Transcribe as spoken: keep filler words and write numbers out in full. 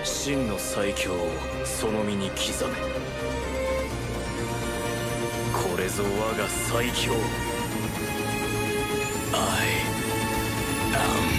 真の最強をその身に刻め。これぞ我が最強。I am